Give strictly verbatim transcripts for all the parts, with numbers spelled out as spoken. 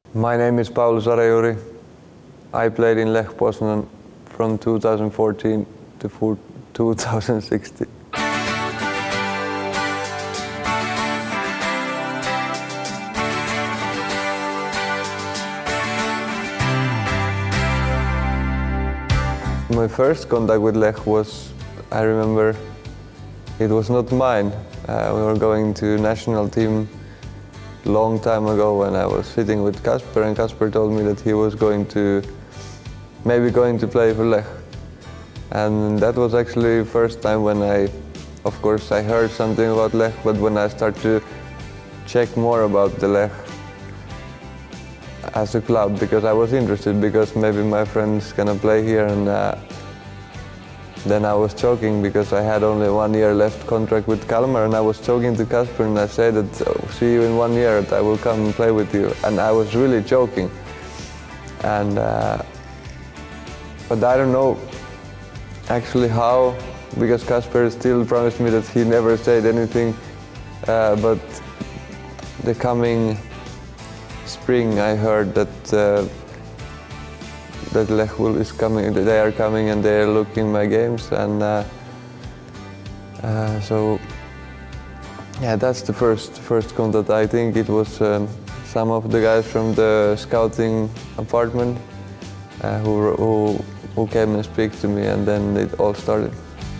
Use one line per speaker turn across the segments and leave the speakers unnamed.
My name is Paulus Arajuri. I played in Lech Poznan from two thousand fourteen to two thousand sixteen. My first contact with Lech was, I remember, it was not mine. Uh, we were going to national team long time ago when I was sitting with Kasper, and Kasper told me that he was going to, maybe going to play for Lech. And that was actually the first time when I, of course, I heard something about Lech, but when I started to check more about the Lech as a club, because I was interested, because maybe my friend's gonna play here, and uh, then I was joking because I had only one year left contract with Kalmar, and I was joking to Kasper and I said that, oh, see you in one year, that I will come and play with you. And I was really joking. And uh, but I don't know actually how, because Kasper still promised me that he never said anything, uh, but the coming spring I heard that uh, that Lech will is coming, they are coming and they are looking my games, and uh, uh, so yeah, that's the first first contact. I think it was um, some of the guys from the scouting apartment uh, who, who who came and speak to me, and then it all started.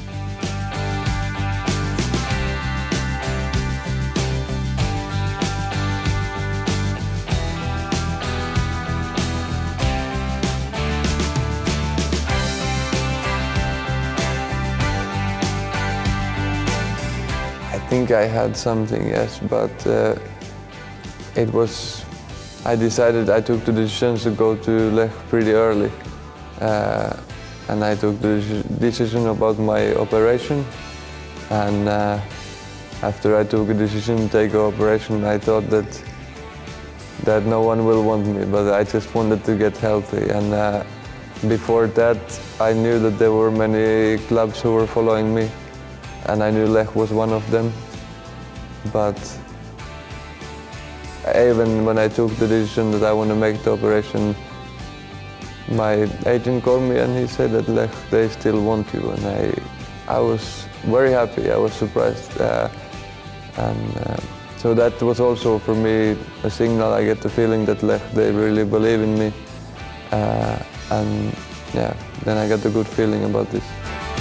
I think I had something, yes, but uh, it was, I decided, I took the decision to go to Lech pretty early. Uh, and I took the decision about my operation, and uh, after I took a decision to take an operation, I thought that that no one will want me, but I just wanted to get healthy. And uh, before that, I knew that there were many clubs who were following me, and I knew Lech was one of them. But even when I took the decision that I want to make the operation, my agent called me and he said that Lech, they still want you, and I, I was very happy. I was surprised, uh, and uh, so that was also for me a signal. I get the feeling that Lech, they really believe in me, uh, and yeah, then I got a good feeling about this.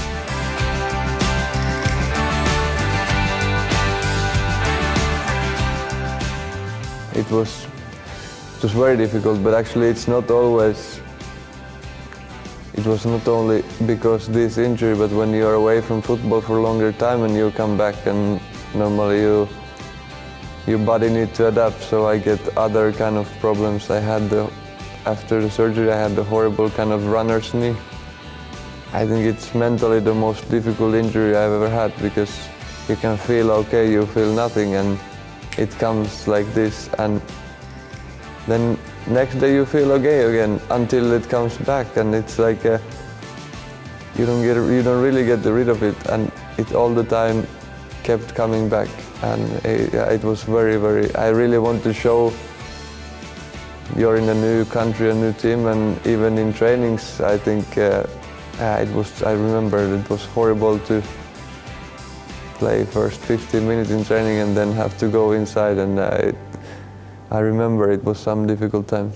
It was, it was very difficult, but actually it's not always, it was not only because this injury, but when you are away from football for a longer time and you come back, and normally you, your body needs to adapt, so I get other kind of problems. I had the, after the surgery, I had the horrible kind of runner's knee. I think it's mentally the most difficult injury I've ever had, because you can feel okay, you feel nothing, and it comes like this, and then next day you feel okay again until it comes back, and it's like uh, you don't get, you don't really get rid of it, and it all the time kept coming back, and it, yeah, it was very, very. I really want to show you're in a new country, a new team, and even in trainings, I think uh, uh, it was. I remember it was horrible to play first fifteen minutes in training and then have to go inside, and uh, it, I remember it was some difficult times.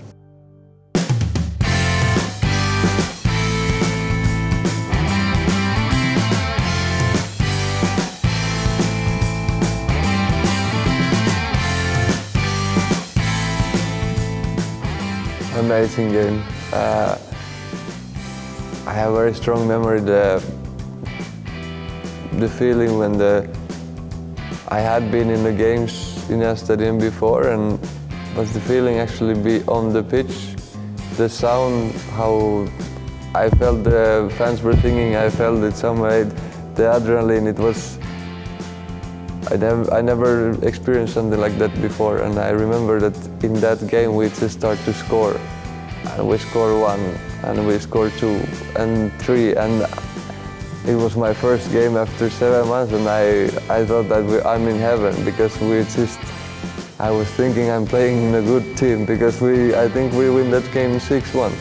Amazing game. Uh, I have a very strong memory. The, the feeling when the I had been in the games in a stadium before, and but the feeling actually be on the pitch, the sound, how I felt the fans were singing, I felt it some way, the adrenaline, it was, I never, I never experienced something like that before, and I remember that in that game we just start to score, and we score one, and we score two, and three, and it was my first game after seven months, and I, I thought that we, I'm in heaven, because we just, I was thinking I'm playing in a good team because we, I think we win that game six one.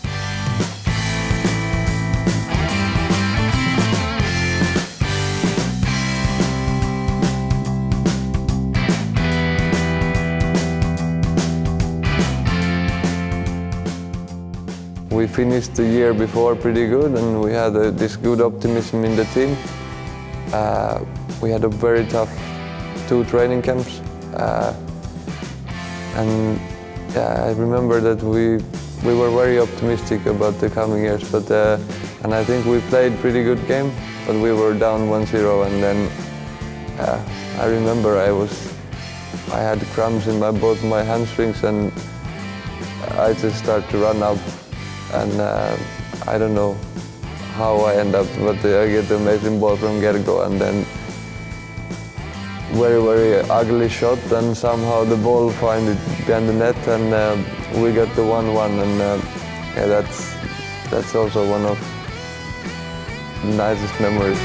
We finished the year before pretty good, and we had a, this good optimism in the team. Uh, we had a very tough two training camps, uh, and yeah, I remember that we we were very optimistic about the coming years. But uh, and I think we played pretty good game, but we were down one zero, and then uh, I remember I was I had cramps in my both my hamstrings, and I just started to run up. And uh, I don't know how I end up, but I get the amazing ball from get-go, and then very, very ugly shot, and somehow the ball find it behind the net, and uh, we got the one one, and uh, yeah, that's that's also one of the nicest memories.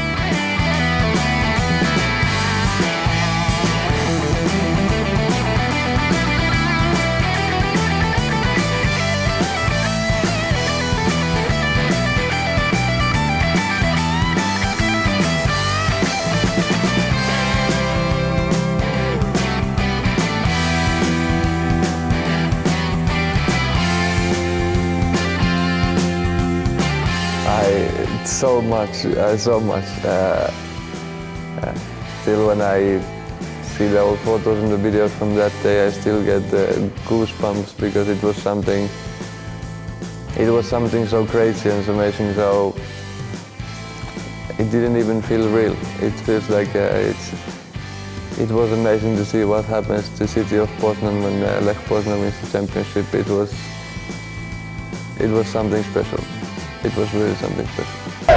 I, so much, uh, so much. Uh, uh, still, when I see the old photos and the videos from that day, I still get uh, goosebumps because it was something. It was something so crazy and so amazing. So it didn't even feel real. It feels like uh, it's. It was amazing to see what happens to the city of Poznan when uh, Lech Poznan wins the championship. It was. It was something special. It was really something special.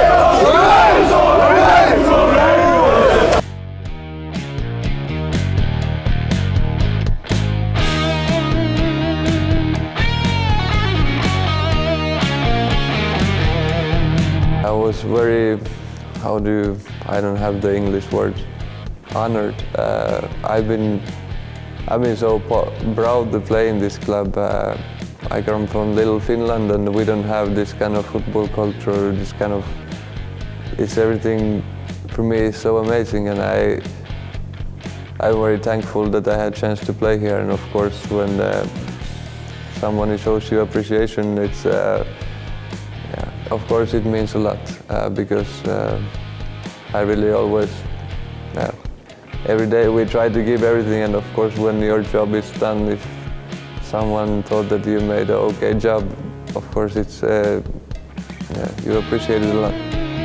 I was very, how do you, I don't have the English words, honored. Uh, I've been, I've been so proud to play in this club. Uh, I come from little Finland, and we don't have this kind of football culture, this kind of, it's everything for me is so amazing, and I, I'm very thankful that I had a chance to play here. And of course, when uh, someone shows you appreciation, it's, uh, yeah, of course it means a lot, uh, because uh, I really always, yeah, every day we try to give everything, and of course when your job is done, if someone thought that you made an okay job, of course it's, uh, yeah, you appreciate it a lot.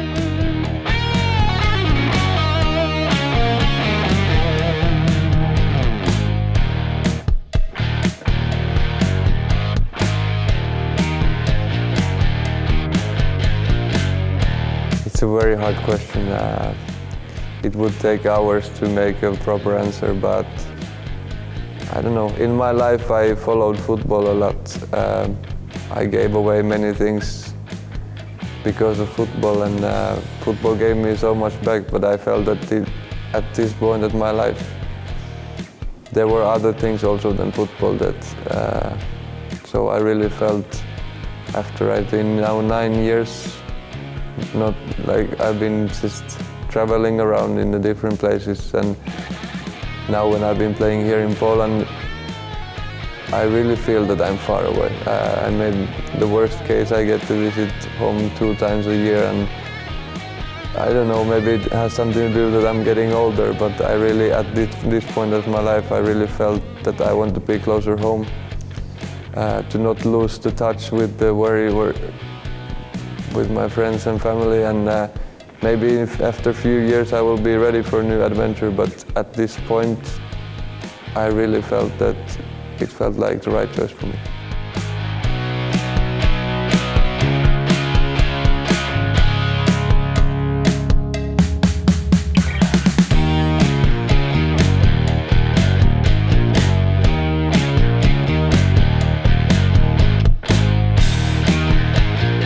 It's a very hard question. Uh, it would take hours to make a proper answer, but I don't know. In my life, I followed football a lot. Um, I gave away many things because of football, and uh, football gave me so much back, but I felt that it, at this point in my life, there were other things also than football that, uh, so I really felt, after I've been now nine years, not like I've been just traveling around in the different places, and now when I've been playing here in Poland, I really feel that I'm far away. Uh, I mean, the worst case, I get to visit home two times a year, and I don't know, maybe it has something to do that I'm getting older, but I really, at this, this point of my life, I really felt that I want to be closer home, uh, to not lose the touch with the worry, with my friends and family, and uh, maybe if after a few years I will be ready for a new adventure, but at this point I really felt that it felt like the right choice for me.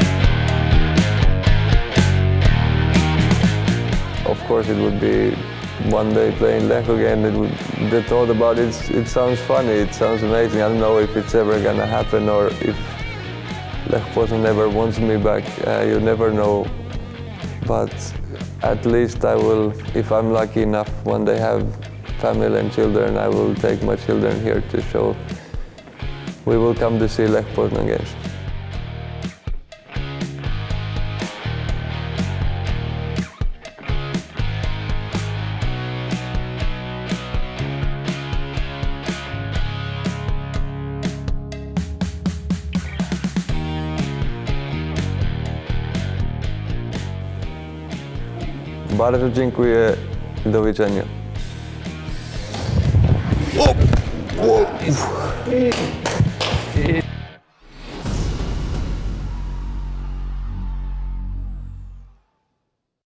Of course, it would be one day playing Lech again. It would, the thought about it, it sounds funny, it sounds amazing. I don't know if it's ever gonna happen or if Lech Poznan never wants me back. Uh, you never know. But at least I will, if I'm lucky enough, one day have family and children, I will take my children here to show. We will come to see Lech Poznan games. Bardzo dziękuję i do widzenia.
O! O!